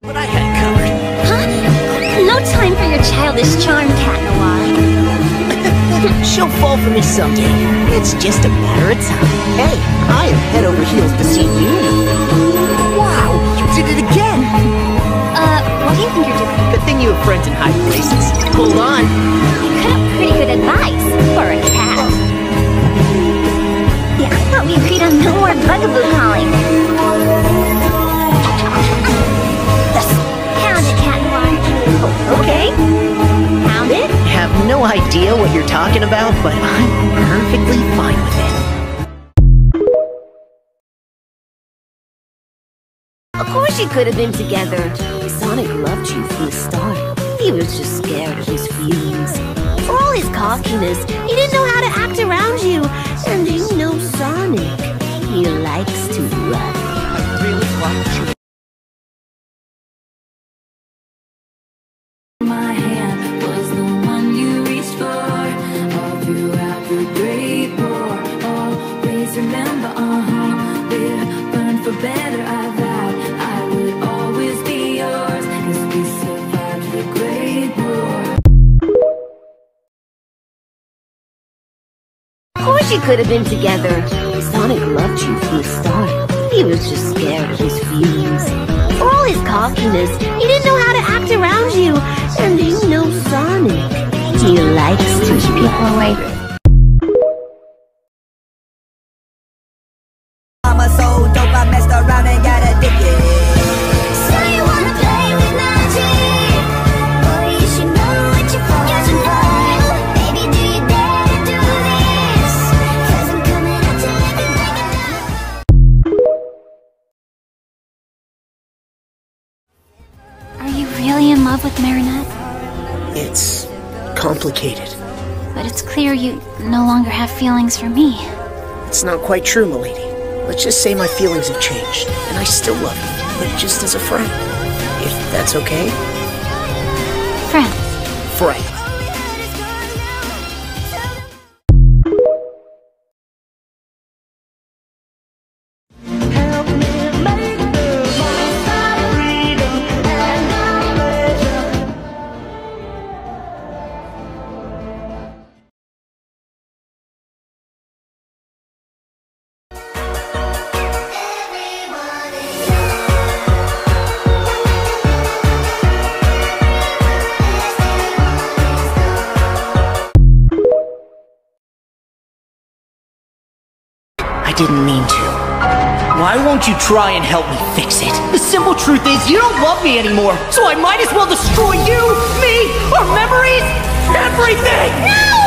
But I had it covered. Huh? No time for your childish charm, Cat Noir. She'll fall for me someday. It's just a matter of time. Hey, I am head over heels to see you. Wow, you did it again! What do you think you're doing? Good thing you have friends in high places. Hold on. You cut up pretty good advice for a cat. Yeah, I thought we agreed on no more bugaboo calling. Pound it, Cat Noir. Oh, okay. Pound it? I have no idea what you're talking about, but I'm perfectly fine with it. Of course you could have been together. Sonic loved you from the start. He was just scared of his feelings. For all his cockiness, he didn't know how to act around you. And you know Sonic. He likes to run. I really want you. My hand was the one you reached for all throughout the Great War. Always remember, we're burned for better. I vowed I would always be yours, 'cause we survived the Great War. Of course you could have been together. Sonic loved you from the start. He was just scared of his feelings. For all his cockiness, he didn't know how to act around you. And you know Sonic. He likes to keep people away. I'm a so dope, I messed around and got addicted. So you wanna play with magic? Boy, you should know what you're falling for. Baby, do you dare to do this? 'Cause I'm coming at you like a Are you really in love with Marinette? It's complicated. But it's clear you no longer have feelings for me. It's not quite true, milady. Let's just say my feelings have changed, and I still love you, but just as a friend. If that's okay? Friends. Friend. I didn't mean to. Why won't you try and help me fix it? The simple truth is, you don't love me anymore, so I might as well destroy you, me, our memories, everything! No!